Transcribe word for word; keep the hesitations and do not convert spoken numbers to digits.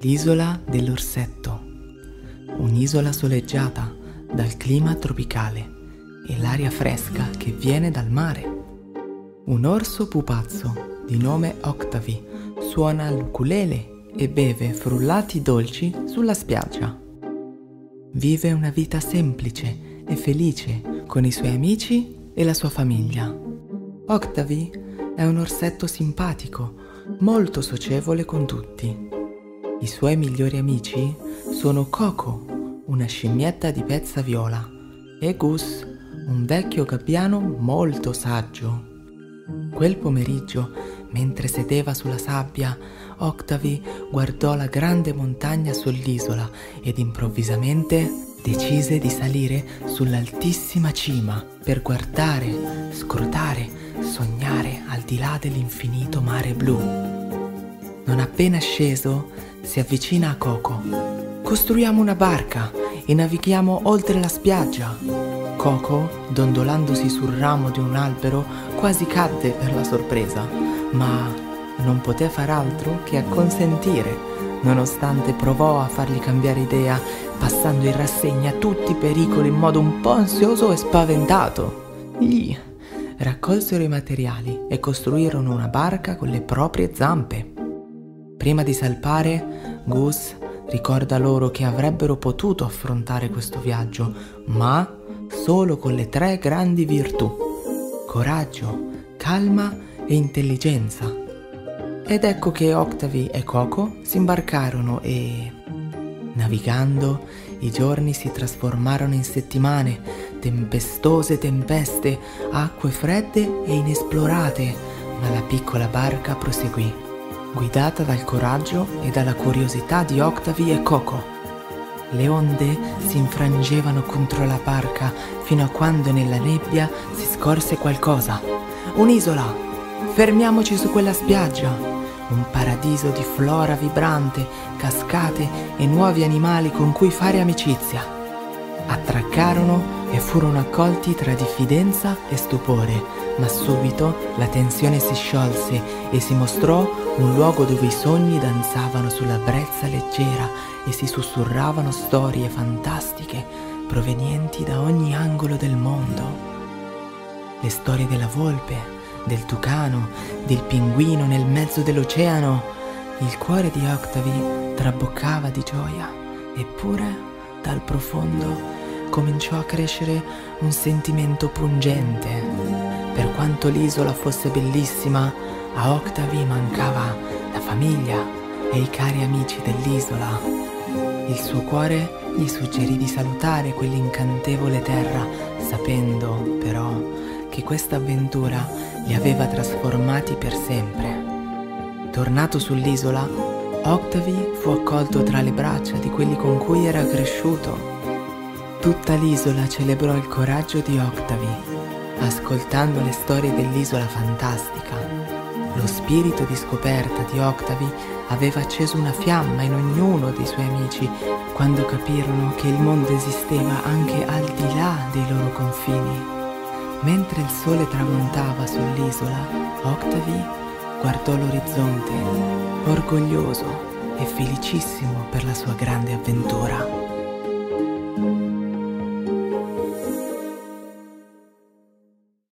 L'isola dell'orsetto, un'isola soleggiata dal clima tropicale e l'aria fresca che viene dal mare. Un orso pupazzo di nome Octavie suona l'ukulele e beve frullati dolci sulla spiaggia. Vive una vita semplice e felice con i suoi amici e la sua famiglia. Octavie è un orsetto simpatico, molto socievole con tutti. I suoi migliori amici sono Coco, una scimmietta di pezza viola, e Gus, un vecchio gabbiano molto saggio. Quel pomeriggio, mentre sedeva sulla sabbia, Octavie guardò la grande montagna sull'isola ed improvvisamente decise di salire sull'altissima cima per guardare, scrutare, sognare al di là dell'infinito mare blu. Non appena sceso, si avvicina a Coco. Costruiamo una barca e navighiamo oltre la spiaggia. Coco, dondolandosi sul ramo di un albero, quasi cadde per la sorpresa, ma non poté far altro che acconsentire, nonostante provò a fargli cambiare idea, passando in rassegna tutti i pericoli in modo un po' ansioso e spaventato. Gli raccolsero i materiali e costruirono una barca con le proprie zampe. Prima di salpare, Gus ricorda loro che avrebbero potuto affrontare questo viaggio, ma solo con le tre grandi virtù: coraggio, calma e intelligenza. Ed ecco che Octavie e Coco si imbarcarono e, navigando, i giorni si trasformarono in settimane, tempestose tempeste, acque fredde e inesplorate, ma la piccola barca proseguì, guidata dal coraggio e dalla curiosità di Octavie e Coco. Le onde si infrangevano contro la barca fino a quando nella nebbia si scorse qualcosa. Un'isola! Fermiamoci su quella spiaggia! Un paradiso di flora vibrante, cascate e nuovi animali con cui fare amicizia. Attraccarono e furono accolti tra diffidenza e stupore, ma subito la tensione si sciolse e si mostrò un luogo dove i sogni danzavano sulla brezza leggera e si sussurravano storie fantastiche provenienti da ogni angolo del mondo. Le storie della volpe, del tucano, del pinguino nel mezzo dell'oceano. Il cuore di Octavie traboccava di gioia, eppure dal profondo cominciò a crescere un sentimento pungente. Per quanto l'isola fosse bellissima, a Octavie mancava la famiglia e i cari amici dell'isola. Il suo cuore gli suggerì di salutare quell'incantevole terra, sapendo però che questa avventura li aveva trasformati per sempre. Tornato sull'isola, Octavie fu accolto tra le braccia di quelli con cui era cresciuto. Tutta l'isola celebrò il coraggio di Octavie, ascoltando le storie dell'isola fantastica. Lo spirito di scoperta di Octavie aveva acceso una fiamma in ognuno dei suoi amici quando capirono che il mondo esisteva anche al di là dei loro confini. Mentre il sole tramontava sull'isola, Octavie guardò l'orizzonte, orgoglioso e felicissimo per la sua grande avventura.